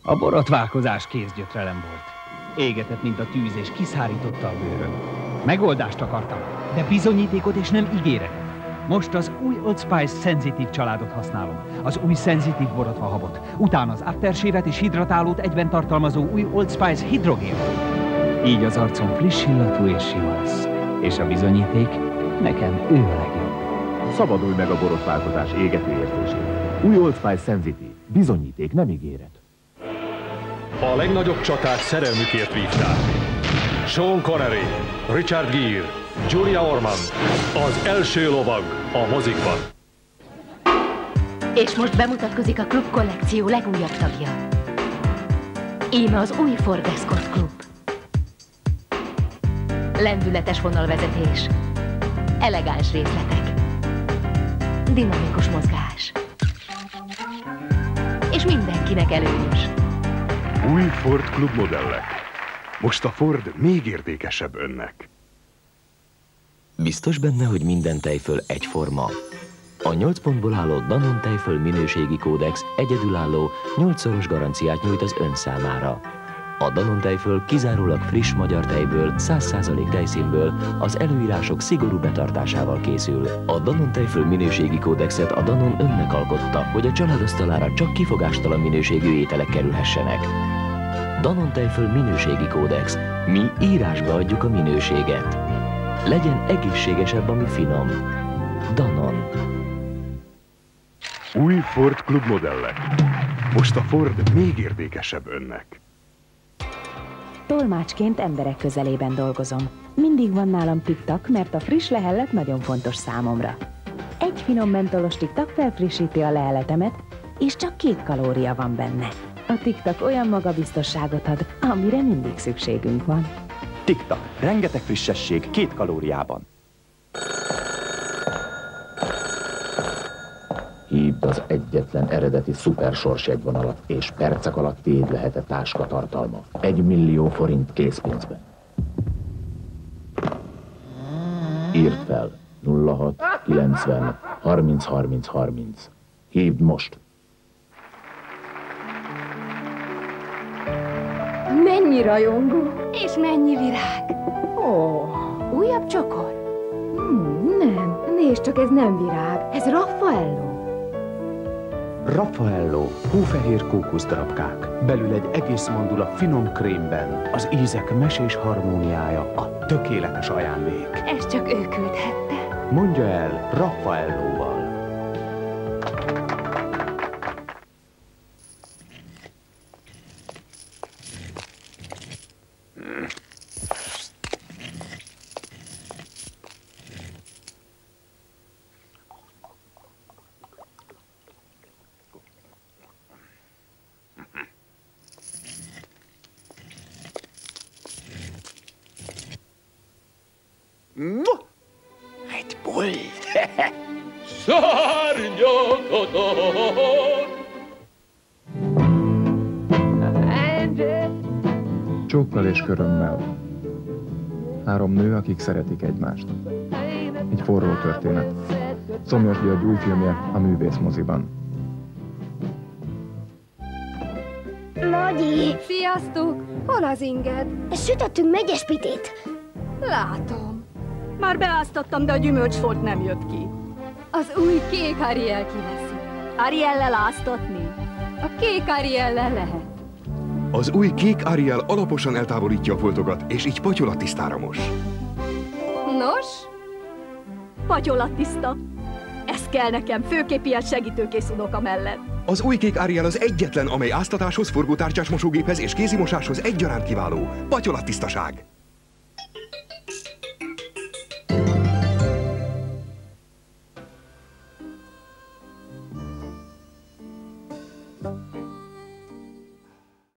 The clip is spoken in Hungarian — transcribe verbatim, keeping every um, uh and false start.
A borotválkozás kézgyötrelem volt. Égetett, mint a tűz, és kiszárította a bőröm. Megoldást akartam, de bizonyítékot és nem ígéretet. Most az új Old Spice szenzitív családot használom. Az új szenzitív borotvahabot. Utána az aftershave-et és hidratálót egyben tartalmazó új Old Spice hidrogén. Így az arcom friss illatú és sima lesz. És a bizonyíték, nekem ő a legjobb. Szabadulj meg a borotválkozás égető érzését. Új Old Spice szenzitív. Bizonyíték, nem ígéret. A legnagyobb csatát szerelmükért vívták. Sean Connery, Richard Gere, Julia Ormond, az első lovag a mozikban. És most bemutatkozik a klub kollekció legújabb tagja. Íme az új Ford Escort Klub. Lendületes vonalvezetés, elegáns részletek, dinamikus mozgás. És mindenkinek előnyös. Új Ford Klub modellek. Most a Ford még értékesebb önnek. Biztos benne, hogy minden tejföl egyforma? A nyolc pontból álló Danone tejföl minőségi kódex egyedülálló nyolcszoros garanciát nyújt az ön számára. A Danone tejföl kizárólag friss magyar tejből, száz százalék tejszínből, az előírások szigorú betartásával készül. A Danone tejföl minőségi kódexet a Danone önnek alkotta, hogy a családasztalára csak kifogástalan minőségű ételek kerülhessenek. Danone tejföl minőségi kódex. Mi írásba adjuk a minőséget. Legyen egészségesebb, ami finom. Danone. Új Ford Klub modellek. Most a Ford még értékesebb önnek. Tolmácsként emberek közelében dolgozom. Mindig van nálam tiktak, mert a friss lehellet nagyon fontos számomra. Egy finom mentolos tiktak felfrissíti a leheletemet, és csak két kalória van benne. A tiktak olyan magabiztosságot ad, amire mindig szükségünk van. Tiktak. Rengeteg frissesség két kalóriában. Hívd az egyetlen eredeti szuper sorsjegyvonalat, és percek alatt tiéd lehet a táska tartalma. Egy millió forint készpénzben. Írd fel nulla hat kilencven harminc harminc harminc. Hívd most! Mennyi rajongó? És mennyi virág? Ó, Újabb csokor? hmm, nem, nézd csak, ez nem virág, ez Raffaello. Raffaello, hófehér kókuszdarabkák, belül egy egész mandula finom krémben, az ízek mesés harmóniája, a tökéletes ajándék. Ezt csak ő küldhette. Mondja el Raffaellóval. No! Egy bolt! Csókkal és körömmel. Három nő, akik szeretik egymást. Egy forró történet. Szomjas György új filmje a Művész moziban. Nagyi! Sziasztok! Hol az inged? Sütöttünk megyes pitét. Látom. Már beáztattam, de a gyümölcsfolt nem jött ki. Az új kék Ariel kiveszi. Ariellel áztatni? A kék Ariellel lehet. Az új kék Ariel alaposan eltávolítja a foltokat, és így patyolattisztára mos. Nos? Patyolattiszta. Ez kell nekem, főképp ilyen segítőkész unoka mellett. Az új kék Ariel az egyetlen, amely áztatáshoz, forgótárcsás mosógéphez és kézimosáshoz egyaránt kiváló. Patyolattisztaság!